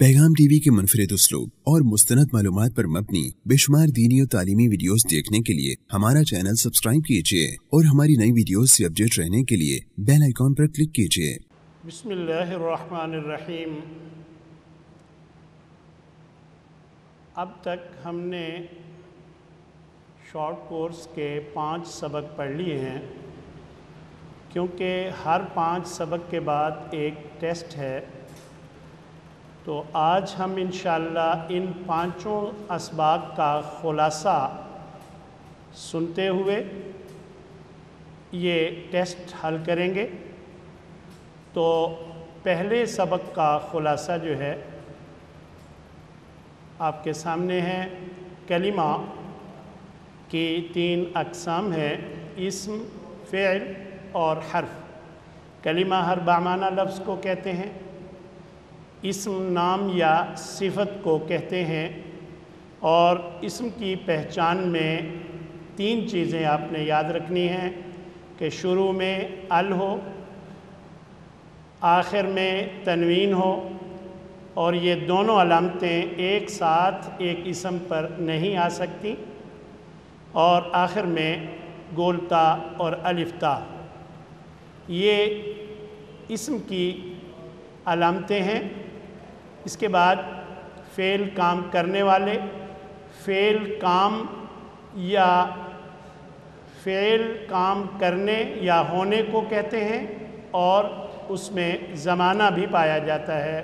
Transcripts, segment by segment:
पैगाम टीवी के मुनफरिद उसलूब और मुस्तनद मालूमात पर मबनी बेशुमार दीनी और तालीमी वीडियोस देखने के लिए हमारा चैनल सब्सक्राइब कीजिए और हमारी नई वीडियोस से अपडेट रहने के लिए बेल आइकॉन पर क्लिक कीजिए। बिस्मिल्लाहिर्रहमानिर्रहीम। अब तक हमने शॉर्ट कोर्स के 5 सबक पढ़ लिए हैं, क्योंकि हर 5 सबक के बाद एक टेस्ट है। तो आज हम इंशाअल्लाह इन 5 असबाक का ख़ुलासा सुनते हुए ये टेस्ट हल करेंगे। तो पहले सबक का ख़ुलासा जो है आपके सामने है। कलिमा की 3 अक़साम है, इस्म, फ़िअल और हर्फ। कलिमा हर बामाना लफ्ज़ को कहते हैं, इस्म नाम या सिफत को कहते हैं। और इस्म की पहचान में 3 चीज़ें आपने याद रखनी हैं कि शुरू में अल हो, आखिर में तनवीन हो, और ये दोनों अलामतें एक साथ एक इस्म पर नहीं आ सकती, और आखिर में गोलता और अलिफ्ता। ये इस्म की अलामतें हैं। इसके बाद फ़ेल काम करने वाले, फ़ेल काम या फ़ेल काम करने या होने को कहते हैं, और उसमें ज़माना भी पाया जाता है।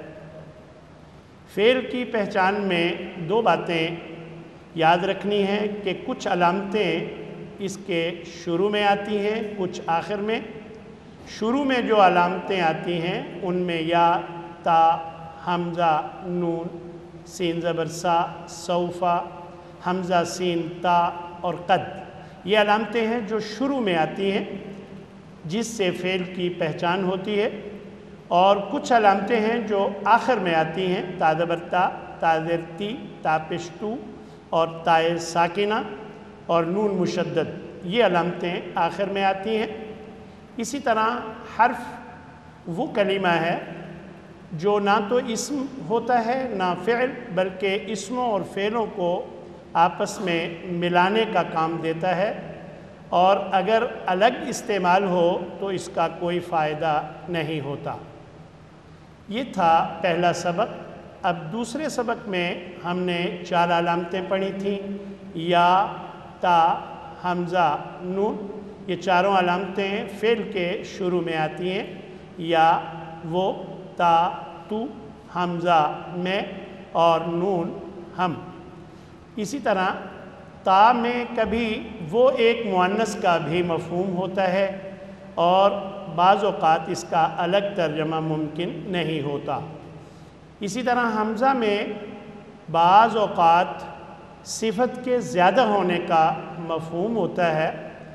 फ़ेल की पहचान में 2 बातें याद रखनी है कि कुछ अलामतें इसके शुरू में आती हैं, कुछ आखिर में। शुरू में जो अलामतें आती हैं उनमें या, ता, हमज़ा, नून, सीन ज़बर सा, सौफ़ा, हमज़ा, सीन, ता और क़द, ये अलामतें हैं जो शुरू में आती हैं, जिससे फ़ेल की पहचान होती है। और कुछ अलामतें हैं जो आखिर में आती हैं, ता ज़बर ता, ता ज़ेर ती, ता पेश तू और ताए साकिना और नून मुशद्दद, ये अलामतें आखिर में आती हैं। इसी तरह हर्फ वो कलिमा है जो ना तो इस्म होता है ना फ़िअल, बल्कि इस्मों और फ़ेलों को आपस में मिलाने का काम देता है, और अगर अलग इस्तेमाल हो तो इसका कोई फ़ायदा नहीं होता। ये था पहला सबक। अब दूसरे सबक में हमने 4 अलामतें पढ़ी थीं, या, ता, हमज़ा, नून। ये चारों अलामतें फ़ेल के शुरू में आती हैं, या, वो, ता, तू, हमज़ा, मैं और नून, हम। इसी तरह ता में कभी वो एक मुअन्नस का भी मफ़हूम होता है, और बाज़ औक़ात इसका अलग तर्जमा मुमकिन नहीं होता। इसी तरह हमज़ा में बाज़ औक़ात सिफत के ज़्यादा होने का मफ़हूम होता है।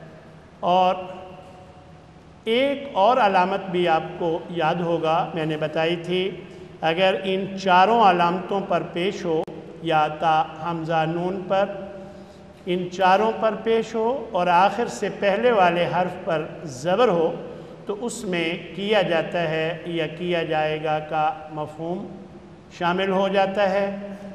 और एक और अलामत भी आपको याद होगा, मैंने बताई थी, अगर इन चारों अलामतों पर पेश हो, या, ता, हमज़ा, नून पर, इन चारों पर पेश हो और आखिर से पहले वाले हर्फ पर ज़बर हो, तो उसमें किया जाता है या किया जाएगा का मफ़हूम शामिल हो जाता है।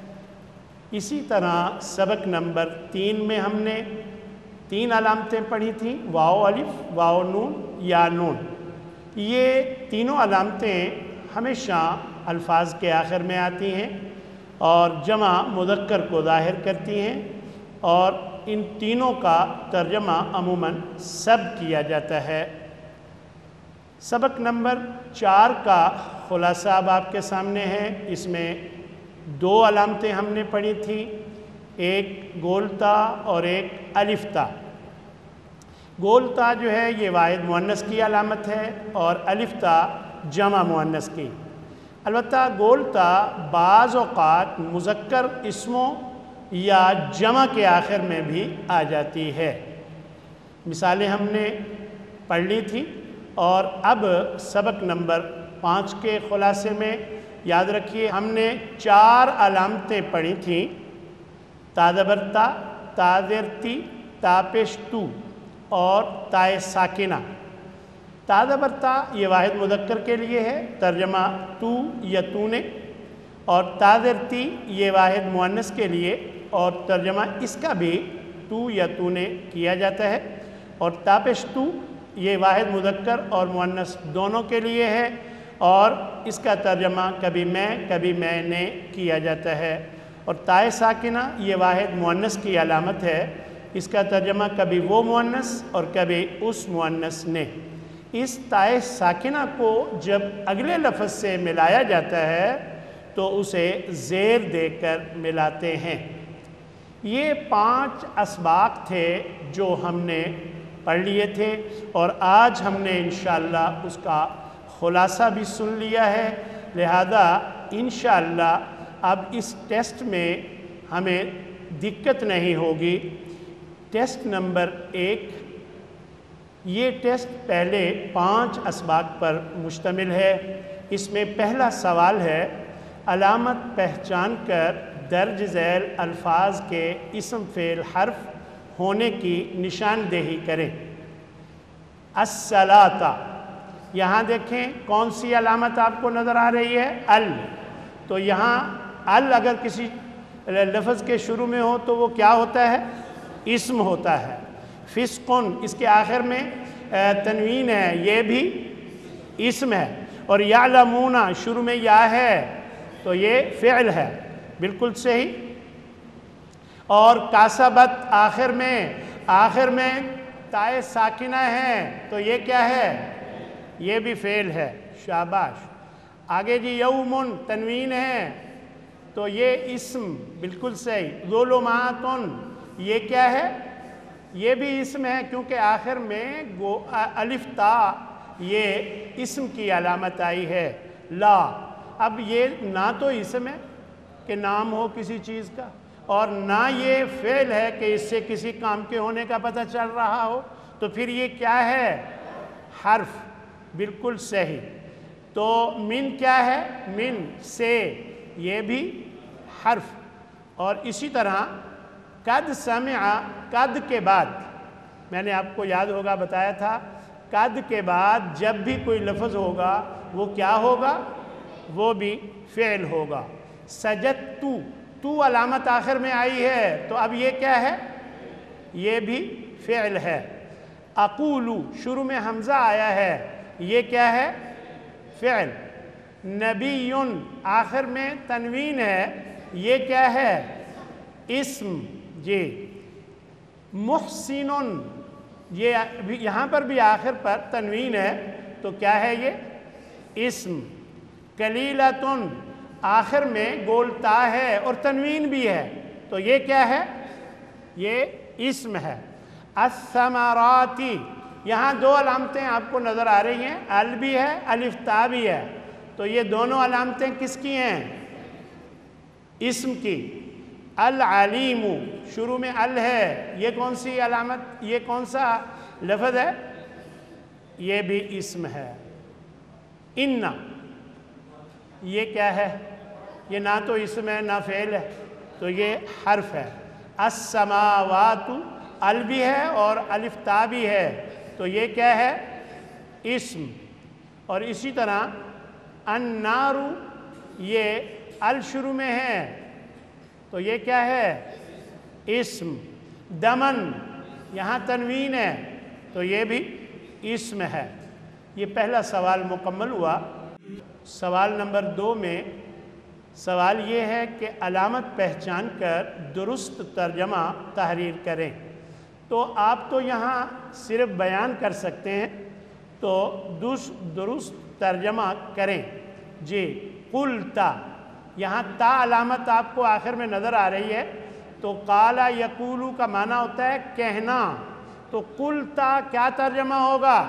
इसी तरह सबक नंबर 3 में हमने 3 अलामतें पढ़ी थीं, वाओ अलिफ, वाओ नून, या नून। ये तीनों अलामतें हमेशा अल्फाज के आखिर में आती हैं और जमा मुज़क्कर को ज़ाहिर करती हैं, और इन तीनों का तर्जमा अमूमन सब किया जाता है। सबक नंबर 4 का ख़ुलासा अब आपके सामने है। इसमें 2 अलामतें हमने पढ़ी थी, एक गोलता और एक अलिफ्ता। गोलता जो है ये वाहिद मुअन्नस की अलामत है, और अलिफ्ता जमा मुअन्नस की। अलबत्ता गोलता बाज़ औक़ात मुज़क्कर इस्मों या जमा के आखिर में भी आ जाती है। मिसालें हमने पढ़ ली थी। और अब सबक नंबर 5 के ख़ुलासे में याद रखिए, हमने 4 अलामतें पढ़ी थीं, ता ज़बर ता, ता ज़ेर ती, ता पेश तू और ताए साकिना। ता ज़बर ता ये वाहिद मुज़क्कर के लिए है, तर्जमा तू या तूने। اور تاذرتی یہ واحد مؤنث کے لیے اور ترجمہ اس کا بھی تو یا تو نے کیا جاتا ہے، اور تاپشتو یہ واحد مذکر اور مؤنث دونوں کے لیے ہے، اور اس کا ترجمہ کبھی میں نے کیا جاتا ہے۔ اور تائے ساکنہ یہ واحد مؤنث کی علامت ہے، اس کا ترجمہ کبھی وہ مؤنث اور کبھی اس مؤنث نے۔ اس تائے ساکنہ کو جب اگلے لفظ سے ملایا جاتا ہے تو اسے زیر دے کر ملاتے ہیں۔ یہ 5 اسباق تھے جو ہم نے پڑھ لیے تھے، اور آج ہم نے انشاءاللہ اس کا خلاصہ بھی سن لیا ہے، لہذا انشاءاللہ اب اس ٹیسٹ میں ہمیں دقت نہیں ہوگی۔ ٹیسٹ نمبر 1، یہ ٹیسٹ پہلے 5 اسباق پر مشتمل ہے۔ اس میں پہلا سوال ہے، علامت پہچان کر درج ذیل الفاظ کے اسم فعل حرف ہونے کی نشاندہی کریں۔ الصلاۃ، یہاں دیکھیں کون سی علامت آپ کو نظر آ رہی ہے؟ ال۔ تو یہاں ال اگر کسی لفظ کے شروع میں ہو تو وہ کیا ہوتا ہے؟ اسم ہوتا ہے۔ فسقن، اس کے آخر میں تنوین ہے، یہ بھی اسم ہے۔ اور یعلمون، شروع میں یا ہے تو یہ فعل ہے، بالکل صحیح۔ اور کاسبت، آخر میں تائے ساکنہ ہے تو یہ کیا ہے؟ یہ بھی فعل ہے، شاباش۔ آگے جی یومن، تنوین ہے تو یہ اسم، بالکل صحیح۔ ظلماتن، یہ کیا ہے؟ یہ بھی اسم ہے، کیونکہ آخر میں الف تا یہ اسم کی علامت آئی ہے۔ لا، اب یہ نہ تو اسم ہے کہ نام ہو کسی چیز کا، اور نہ یہ فعل ہے کہ اس سے کسی کام کے ہونے کا پتہ چل رہا ہو، تو پھر یہ کیا ہے؟ حرف، بالکل صحیح۔ تو من کیا ہے؟ من، سے، یہ بھی حرف۔ اور اسی طرح قد سمع، قد کے بعد میں نے آپ کو یاد ہوگا بتایا تھا، قد کے بعد جب بھی کوئی لفظ ہوگا وہ کیا ہوگا؟ وہ بھی فعل ہوگا۔ سجدتو، تو علامت آخر میں آئی ہے تو اب یہ کیا ہے؟ یہ بھی فعل ہے۔ اقولو، شروع میں حمزہ آیا ہے، یہ کیا ہے؟ فعل۔ نبیٌ، آخر میں تنوین ہے، یہ کیا ہے؟ اسم، جی۔ محسن، یہ یہاں پر بھی آخر پر تنوین ہے تو کیا ہے یہ؟ اسم۔ قلیلۃ، آخر میں گول تا ہے اور تنوین بھی ہے تو یہ کیا ہے؟ یہ اسم ہے۔ الثمرات، یہاں 2 علامتیں آپ کو نظر آ رہی ہیں، ال بھی ہے، الف تا بھی ہے، تو یہ دونوں علامتیں کس کی ہیں؟ اسم کی۔ العلیم، شروع میں ال ہے، یہ کون سی علامت، یہ کون سا لفظ ہے؟ یہ بھی اسم ہے۔ ان، یہ کیا ہے؟ یہ نہ تو اسم ہے نہ فعل ہے، تو یہ حرف ہے۔ السماوات، ال بھی ہے اور الف تا بھی ہے تو یہ کیا ہے؟ اسم۔ اور اسی طرح النار، یہ ال شروع میں ہے تو یہ کیا ہے؟ اسم۔ دمن، یہاں تنوین ہے تو یہ بھی اسم ہے۔ یہ پہلا سوال مکمل ہوا۔ سوال نمبر 2 میں سوال یہ ہے کہ علامت پہچان کر درست ترجمہ تحریر کریں۔ تو آپ تو یہاں صرف بیان کر سکتے ہیں، تو درست ترجمہ کریں۔ جی، قلتا، یہاں تا علامت آپ کو آخر میں نظر آ رہی ہے، تو قالا یقولو کا معنی ہوتا ہے کہنا، تو قلتا کیا ترجمہ ہوگا؟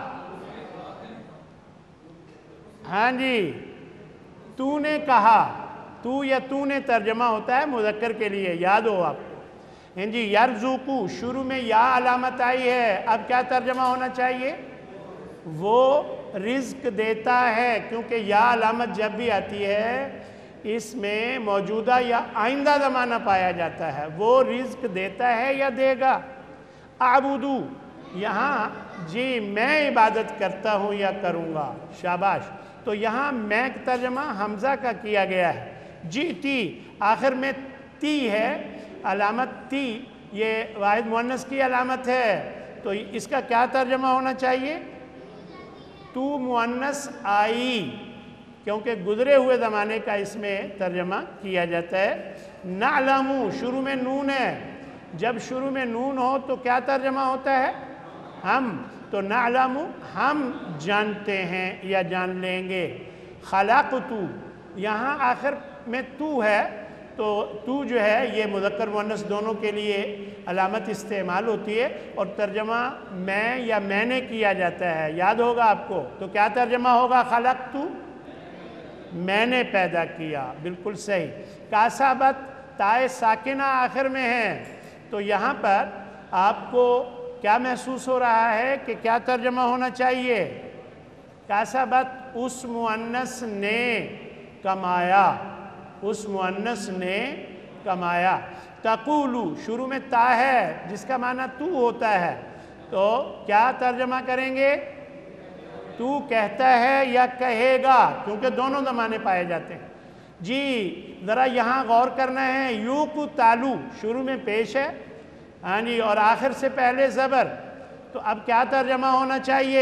ہاں جی، تو نے کہا، تو یا تو نے ترجمہ ہوتا ہے مذکر کے لیے، یاد ہو آپ کو۔ ہاں جی، یرزقو، شروع میں یا علامت آئی ہے، اب کیا ترجمہ ہونا چاہیے؟ وہ رزق دیتا ہے، کیونکہ یا علامت جب بھی آتی ہے اس میں موجودہ یا آئندہ زمانہ پایا جاتا ہے، وہ رزق دیتا ہے یا دے گا۔ اعبدو، یہاں جی میں عبادت کرتا ہوں یا کروں گا، شاباش۔ تو یہاں میں ترجمہ حمزہ کا کیا گیا ہے، جئتی آخر میں تی ہے، علامت تی یہ واحد مؤنث کی علامت ہے، تو اس کا کیا ترجمہ ہونا چاہیے؟ تو مؤنث آئی، کیونکہ گزرے ہوئے زمانے کا اس میں ترجمہ کیا جاتا ہے۔ نعلم شروع میں نون ہے، جب شروع میں نون ہو تو کیا ترجمہ ہوتا ہے؟ ہم، تو نعلم ہم جانتے ہیں یا جان لیں گے۔ خلقت یہاں آخر میں تو ہے، تو تو جو ہے یہ مذکر مؤنث دونوں کے لیے علامت استعمال ہوتی ہے، اور ترجمہ میں یا میں نے کیا جاتا ہے، یاد ہوگا آپ کو، تو کیا ترجمہ ہوگا؟ خلقت میں نے پیدا کیا، بالکل صحیح۔ کاسبت تائے ساکنہ آخر میں ہے، تو یہاں پر آپ کو کیا محسوس ہو رہا ہے کہ کیا ترجمہ ہونا چاہیے؟ کاسبت اس مؤنث نے کمایا، اس مؤنث نے کمایا۔ تقولو شروع میں تا ہے جس کا معنی تو ہوتا ہے، تو کیا ترجمہ کریں گے؟ تو کہتا ہے یا کہے گا، کیونکہ دونوں زمانے پائے جاتے ہیں۔ جی ذرا یہاں غور کرنا ہے، یوقو تالو شروع میں پیش ہے، ہاں جی، اور آخر سے پہلے زبر، تو اب کیا ترجمہ ہونا چاہیے؟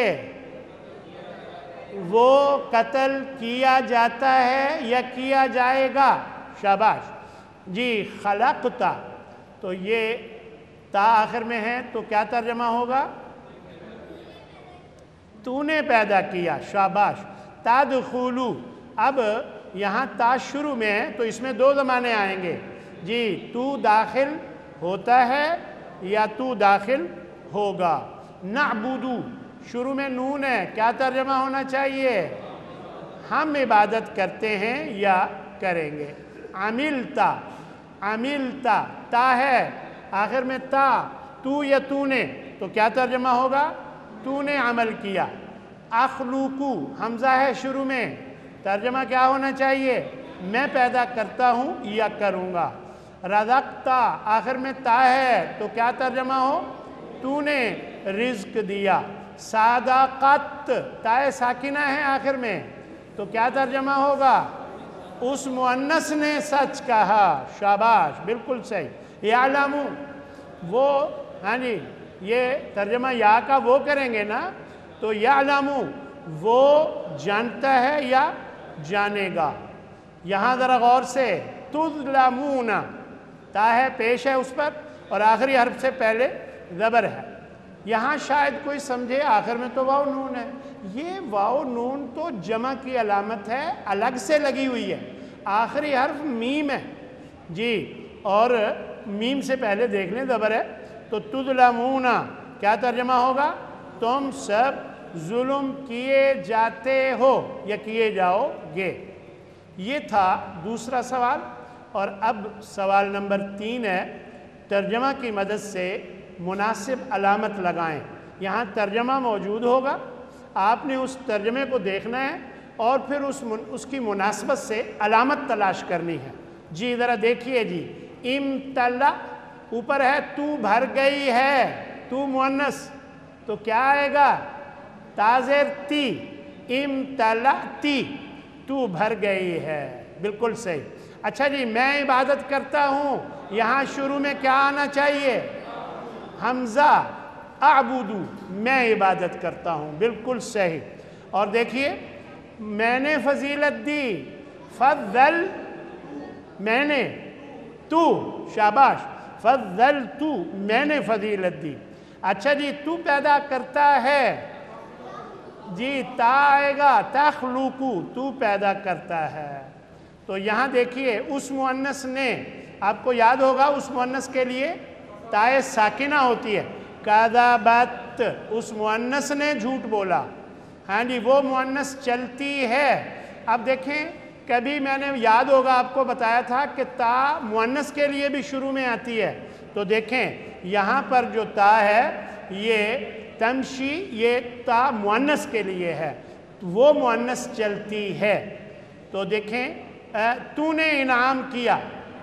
وہ قتل کیا جاتا ہے یا کیا جائے گا؟ شاباش جی۔ خلقتا تو یہ تا آخر میں ہے، تو کیا ترجمہ ہوگا؟ تو نے پیدا کیا، شاباش۔ تدخلو اب یہاں تا شروع میں ہے تو اس میں دو زمانے آئیں گے جی، تو داخل ہوتا ہے یا تو داخل ہوگا۔ نعبدو شروع میں نون ہے، کیا ترجمہ ہونا چاہیے؟ ہم عبادت کرتے ہیں یا کریں گے۔ عملتا عملتا تا ہے آخر میں تا، تو یا تو نے، تو کیا ترجمہ ہوگا؟ تو نے عمل کیا۔ اخلوقو حمزہ ہے شروع میں، ترجمہ کیا ہونا چاہیے؟ میں پیدا کرتا ہوں یا کروں گا۔ رزقتا آخر میں تا ہے، تو کیا ترجمہ ہو؟ تو نے رزق دیا۔ صادقت تائے ساکنہ ہے آخر میں، تو کیا ترجمہ ہوگا؟ اس مؤنث نے سچ کہا، شاباش بالکل صحیح۔ یعلمو وہ، ہاں جی، یہ ترجمہ یا کا وہ کریں گے نا، تو یعلمو وہ جانتا ہے یا جانے گا۔ یہاں ذرا غور سے، تظلمون تا ہے پیش ہے اس پر، اور آخری حرف سے پہلے زبر ہے۔ یہاں شاید کوئی سمجھے آخر میں تو واو نون ہے، یہ واو نون تو جمع کی علامت ہے، الگ سے لگی ہوئی ہے، آخری حرف میم ہے جی، اور میم سے پہلے دیکھ لیں زبر ہے، تو تظلمون کیا ترجمہ ہوگا؟ تم سب ظلم کیے جاتے ہو یا کیے جاؤ گے۔ یہ تھا دوسرا سوال، اور اب سوال نمبر 3 ہے، ترجمہ کی مدد سے مناسب علامت لگائیں۔ یہاں ترجمہ موجود ہوگا، آپ نے اس ترجمے کو دیکھنا ہے اور پھر اس کی مناسبت سے علامت تلاش کرنی ہے۔ جی ذرا دیکھیے جی، امتلا اوپر ہے تو بھر گئی ہے، تو مؤنث، تو کیا آئے گا؟ تازر تی، امتلاتی تو بھر گئی ہے، بالکل صحیح۔ اچھا جی، میں عبادت کرتا ہوں، یہاں شروع میں کیا آنا چاہیے؟ حمزہ، اعبدو میں عبادت کرتا ہوں، بالکل صحیح۔ اور دیکھیے، میں نے فضیلت دی، فضل میں نے، تو شاباش، فضل تو میں نے فضیلت دی۔ اچھا جی، تو پیدا کرتا ہے، جی تا آئے گا، تخلقو تو پیدا کرتا ہے۔ تو یہاں دیکھیے، اس مؤنث نے، آپ کو یاد ہوگا اس مؤنث کے لیے تائے ساکنہ ہوتی ہے۔ کذبت اس مؤنث نے جھوٹ بولا، ہاں جی، وہ مؤنث چلتی ہے۔ اب دیکھیں، کبھی میں نے یاد ہوگا آپ کو بتایا تھا کہ تا مؤنث کے لیے بھی شروع میں آتی ہے، تو دیکھیں یہاں پر جو تا ہے یہ تمشی، یہ تا مؤنث کے لیے ہے، وہ مؤنث چلتی ہے۔ تو دیکھیں، تو نے انعام کیا،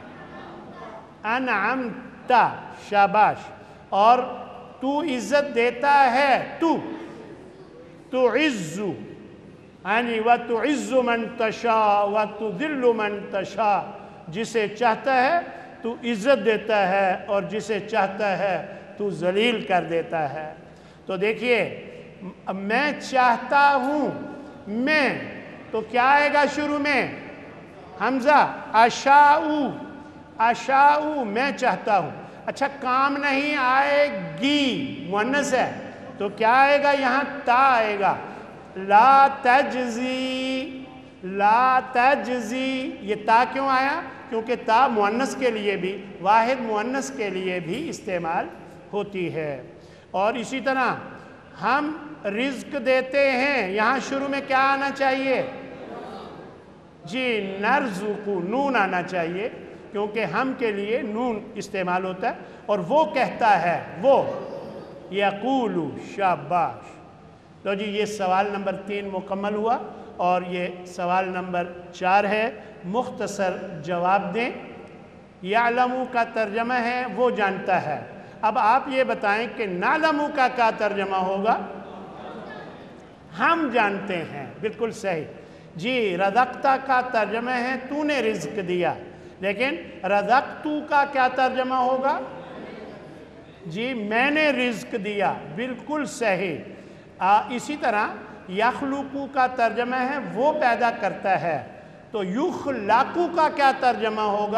انعمت، شاباش، اور تو عزت دیتا ہے، تو عزو، हाँ जी, व तुइज़्ज़ु मन तशा व तुज़िल्लु मन तशा, जिसे चाहता है तू इज़्ज़त देता है और जिसे चाहता है तू ज़लील कर देता है। तो देखिए, मैं चाहता हूँ, मैं, तो क्या आएगा शुरू में? हमज़ा, अशाऊ, अशाऊ, मैं चाहता हूँ। अच्छा, काम नहीं आएगी, मुअन्नस है, तो क्या आएगा यहाँ? ता आएगा। ला तजज़ी, ला तजज़ी, ये ता क्यों आया? क्योंकि ता मुअन्नस के लिए भी, वाहिद मुअन्नस के लिए भी इस्तेमाल होती है। और इसी तरह हम रिज़्क देते हैं, यहाँ शुरू में क्या आना चाहिए? जी, नरज़ुक़ु, नून आना चाहिए, क्योंकि हम के लिए नून इस्तेमाल होता है। और वो कहता है, वो यक़ूलु, शाबाश। तो जी, ये सवाल नंबर 3 मुकम्मल हुआ और ये सवाल नंबर 4 है। मुख्तसर जवाब दें। यालमू का तर्जमा है वो जानता है। अब आप ये बताएं कि नालमू का क्या तर्जमा होगा? हम जानते हैं, बिल्कुल सही जी। रज़क़ता का तर्जमा है तूने रिज़्क दिया, लेकिन रज़क़तू का क्या तर्जमा होगा? जी, मैंने रिज़्क दिया, बिल्कुल सही। इसी तरह यख़लुक़ु का तर्जमा है वो पैदा करता है, तो युख़लक़ु का क्या तर्जमा होगा?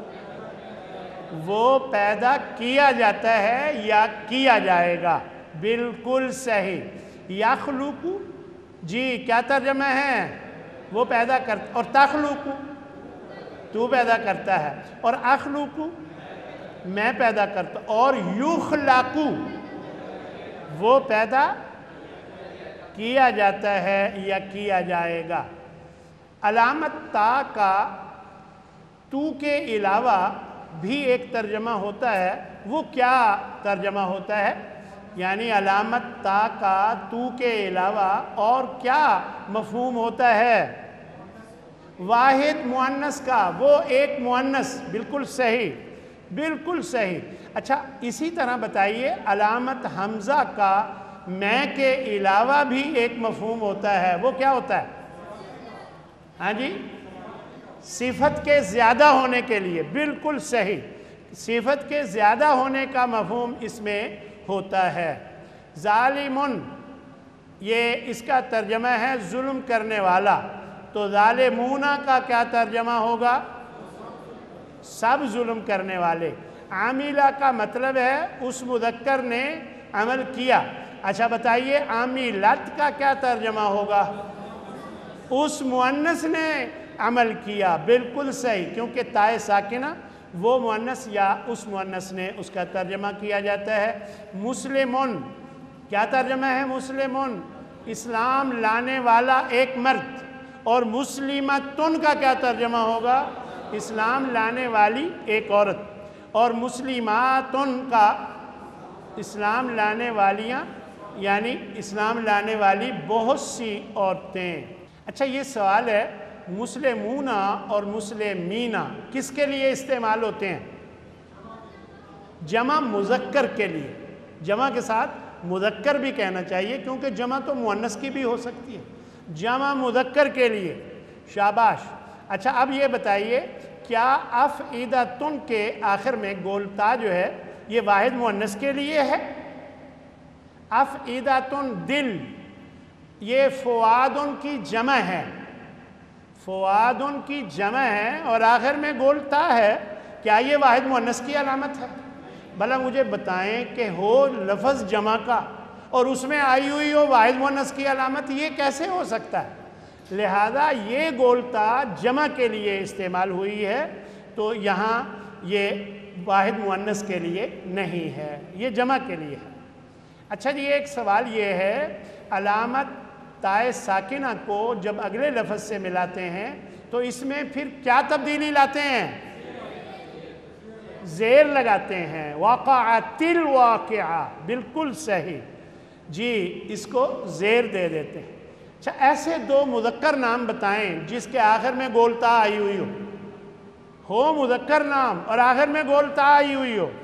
वो पैदा किया जाता है या किया जाएगा, बिल्कुल सही। यख़लुक़ु जी क्या तर्जमा है? वो पैदा करता, और तख़लुक़ु तू पैदा करता है, और अख़लुक़ु मैं पैदा करता, और युख़लक़ु वो पैदा किया जाता है या किया जाएगा। अलामत ता का तू के अलावा भी एक तर्जमा होता है, वो क्या तर्जमा होता है? यानी अलामत ता का तू के अलावा और क्या मफ़हूम होता है? वाहिद मुअन्नस का, वो एक मुअन्नस, बिल्कुल सही, बिल्कुल सही। अच्छा, इसी तरह बताइए, अलामत हमज़ा का मैं के अलावा भी एक मफ़हूम होता है, वो क्या होता है? हाँ जी, सिफत के ज़्यादा होने के लिए, बिल्कुल सही, सिफत के ज़्यादा होने का मफ़हूम इसमें होता है। ज़ालिमुन, ये इसका तर्जमा है जुल्म करने वाला, तो ज़ालिमूना का क्या तर्जमा होगा? सब जुल्म करने वाले। आमिला का मतलब है उस मुज़क्कर ने अमल किया। अच्छा बताइए, आमिलत का क्या तर्जमा होगा? उस मुअन्नस ने अमल किया, बिल्कुल सही, क्योंकि ताए साकिना वो मुअन्नस या उस मुअन्नस ने उसका तर्जमा किया जाता है। मुस्लिमुन, क्या तर्जमा है मुस्लिमुन? इस्लाम लाने वाला एक मर्द। और मुस्लिमतुन का क्या तर्जमा होगा? इस्लाम लाने वाली एक औरत। और मुस्लिमातुन का इस्लाम लाने वालियाँ, यानी इस्लाम लाने वाली बहुत सी औरतें। अच्छा, ये सवाल है, मुस्लिमूना और मुस्लिमीना किसके लिए इस्तेमाल होते हैं? जमा मुज़क्कर के लिए। जमा के साथ मुज़क्कर भी कहना चाहिए, क्योंकि जमा तो मुअन्नस की भी हो सकती है। जमा मुज़क्कर के लिए, शाबाश। अच्छा, अब ये बताइए, क्या अफ़ईदतुन के आखिर में गोलता जो है ये वाहिद मुअन्नस के लिए है? अफ़ईदतुन दिल, ये फ़ुआदुन की जमा है, फ़ुआदुन की जमा है और आखिर में गोलता है, क्या ये वाहिद मुअन्नस की अलामत है? भला मुझे बताएं कि हो लफ्ज़ जमा का और उसमें आई हुई हो वाहिद मुअन्नस की अलामत, ये कैसे हो सकता है? लिहाजा ये गोलता जमा के लिए इस्तेमाल हुई है, तो यहाँ ये वाहिद मुअन्नस के लिए नहीं है, ये जमा के लिए है। अच्छा जी, एक सवाल ये है, अलामत ताए साकिना को जब अगले लफ्ज़ से मिलाते हैं तो इसमें फिर क्या तब्दीली लाते हैं? ज़ेर लगाते हैं। वाक़अतिल वाक़िआ, बिल्कुल सही जी, इसको ज़ेर दे देते हैं। अच्छा, ऐसे दो मुज़क्कर नाम बताएं जिसके आखिर में गोलता आई हुई हो मुज़क्कर नाम और आखिर में गोलता आई हुई हो।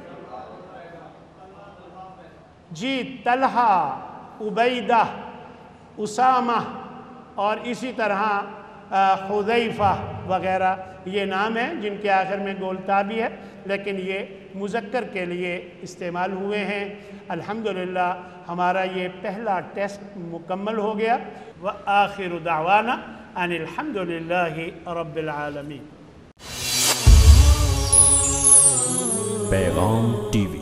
जी, तलहा, उबैदा, उसामा, اور اسی طرح حذیفہ وغیرہ یہ نام ہیں جن کے آخر میں گولتا بھی ہے، لیکن یہ مذکر کے لیے استعمال ہوئے ہیں۔ الحمدللہ ہمارا یہ پہلا ٹیسٹ مکمل ہو گیا۔ وآخر دعوانا ان الحمدللہ رب العالمین۔ پیغام ٹی وی